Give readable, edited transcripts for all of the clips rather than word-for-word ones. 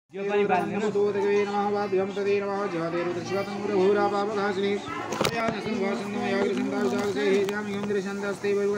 यो पनि बाल्ने न दोदगे नमः वाद्यं तदे नमः जहदे रुद्रशिवतं भूरा पापघासिनी यानसं वासनं याग्रसं दावजागसे हे जामि गंधर्षन्दस्ते वै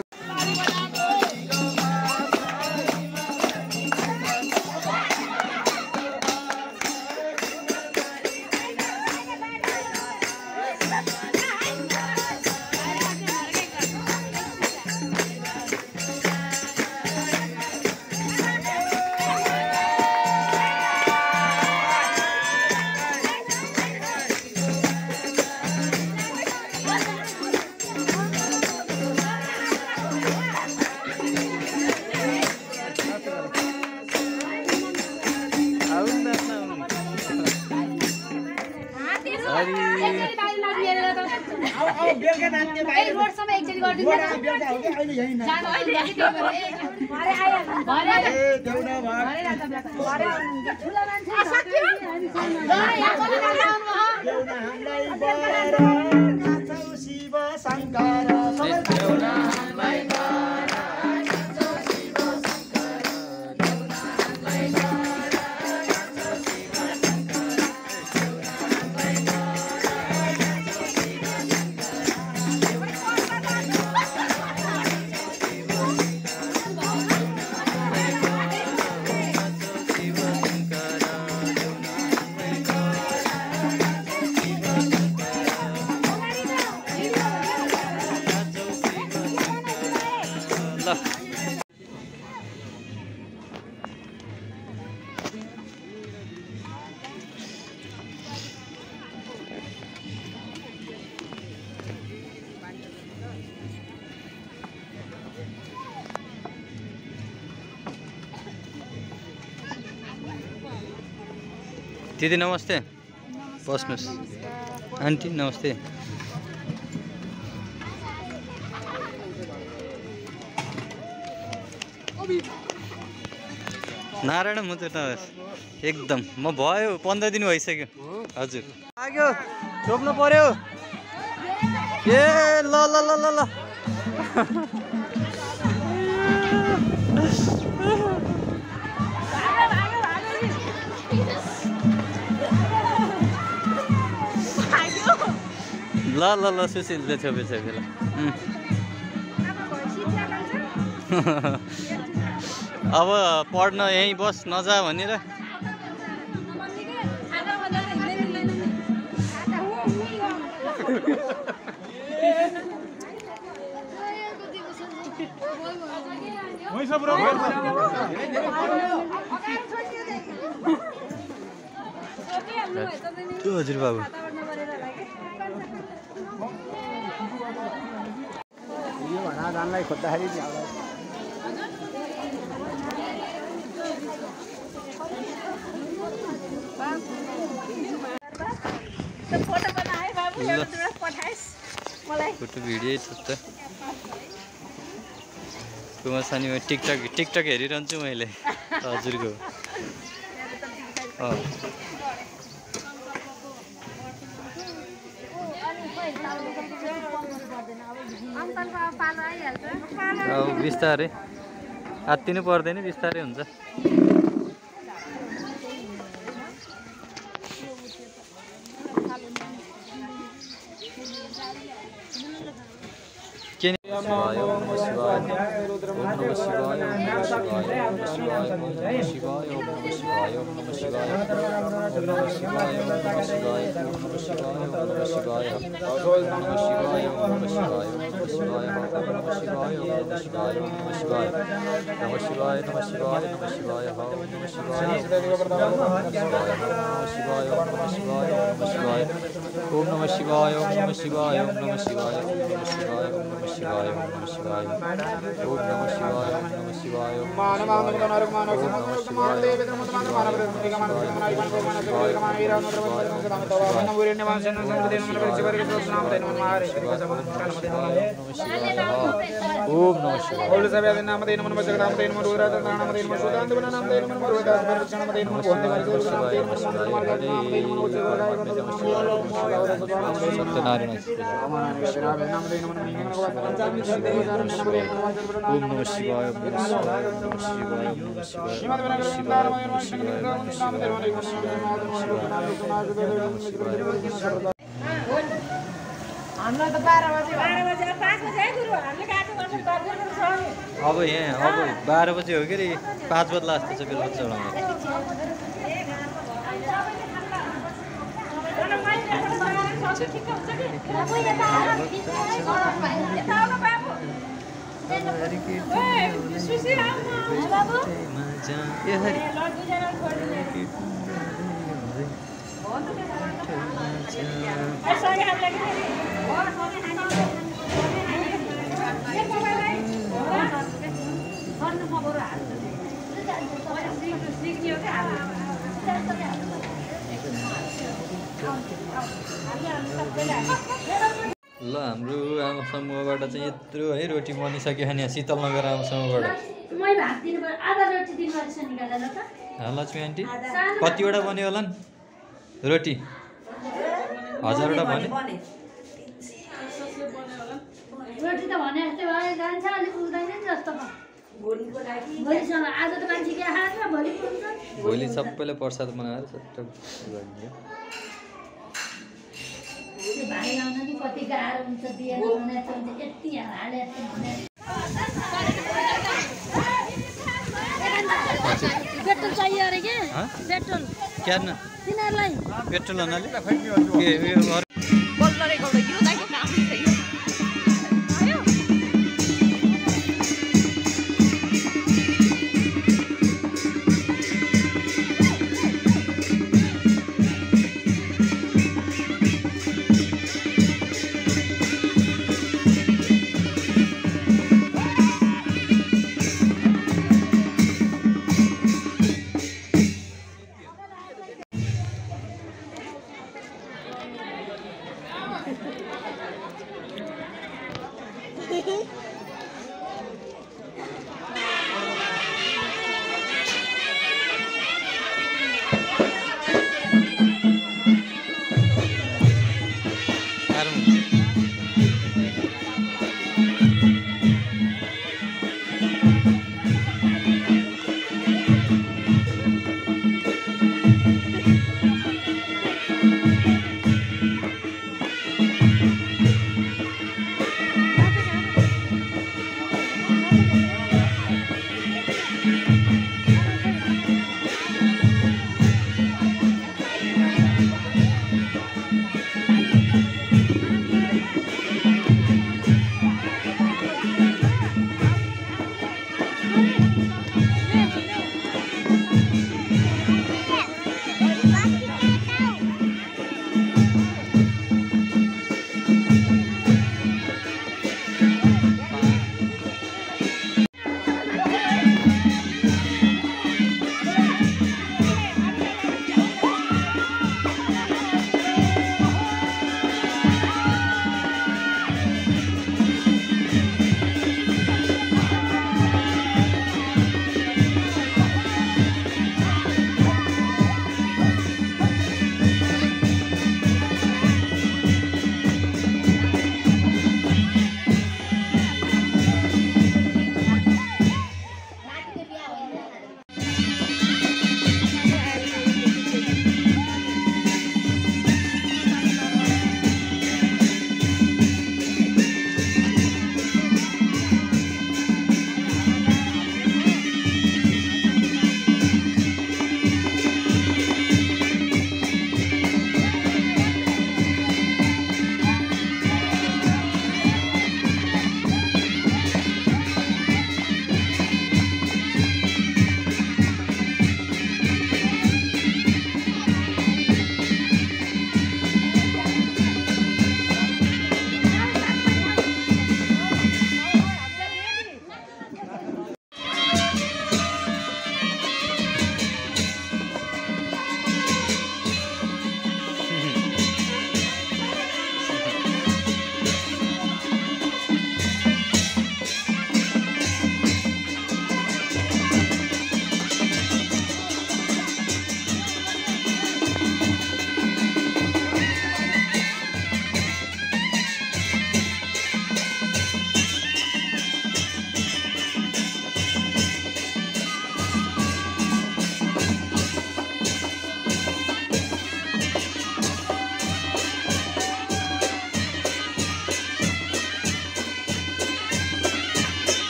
दिदी नमस्ते बस्नुस् आन्टी नमस्ते नारायण मुद्र त एकदम म भयो 15 दिन भइसक्यो हजुर लाग्यो छोप्नु पर्यो ए ल ल ल ल ल ल ल ल सुशीलले छोपे ल अब पढ्न यहीँ बस नजा भनेर हजुर बाबु यो भना जानलाई खोज्दाखेरि फोटो बनाए बाबु एउटा पठाइस् मलाई फोटो भिडियो थुप्छ कुमारसानीमा टिकटक हेरिरहन्छु मैले हजुरको अब बिस्तारै आत्तिनु पर्दैन बिस्तारै हुन्छ मानव हाम्रो त 12 बजे 5 बजे गुरु हामीले काटो गर्नु अब यहाँ अब 12 बजे हो के रे 5 बज्ला जस्तो छ बेलुका चढाउने ल हाम्रो आमा समूहबाट चाहिँ यत्रो है रोटी बनिसक्यो नि शीतलनगर आमा समूहबाट लक्ष्मी आन्टी कतिवटा बन्यो होला नि रोटी 1000वटा बन्यो रोटी त भने जस्तै भयो जान्छ अलिक पुग्दैन नि जस्तो भयो भोलिसम्म आज त मान्छे के खान्छ भोलि पुग्छ भोलि सबैले प्रसाद बनाएर सट्ट गरिदियो भाइ लाउन नि कति गाह्रो हुन्छ दिएर भने यति हाले पेट्रोल चाहियो अरे के पेट्रोल क्यान तिनीहरूलाई पेट्रोल हुनाले के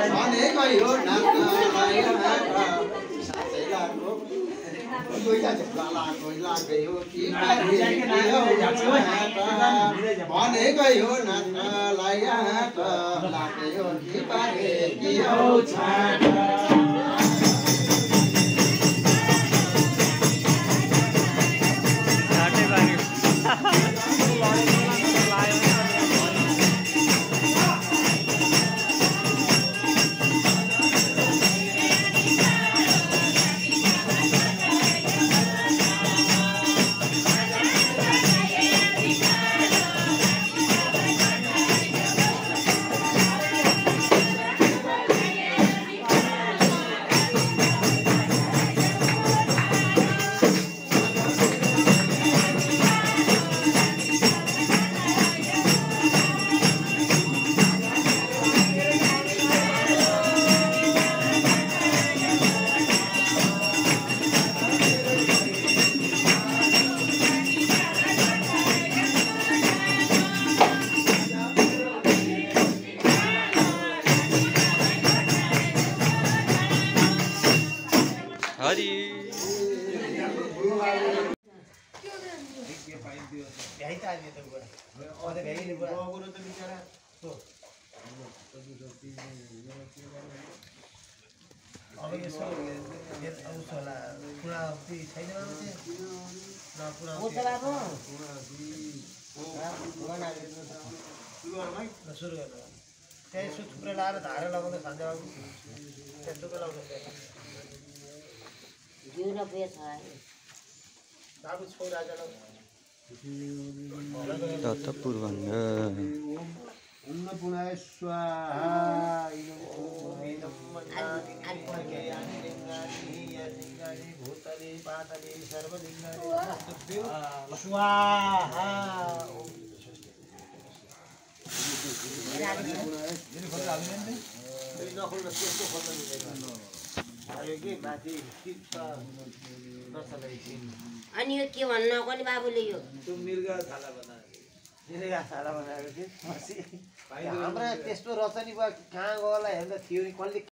भनेको यो नाच्नलाई कोइला गयो कि भनेको यो नाच्नलाई लाग्यो कि पारे कि थुप्रै लाएर धारा लगाउँदै खान्छ त्यस्तो के लाउँछ बाबु छोरा पूर्वाङ्ग अन्नपूर्णाय स्वाहा भूतले पातले सर्वलिङ्गानि स्वाहा अनि यो के भन्न कोनी बाबुले यो मिर्गा छाला बनाएको हाम्रा त्यस्तो रचनी भयो कहाँ गएला हेर्दा थियो नि कसले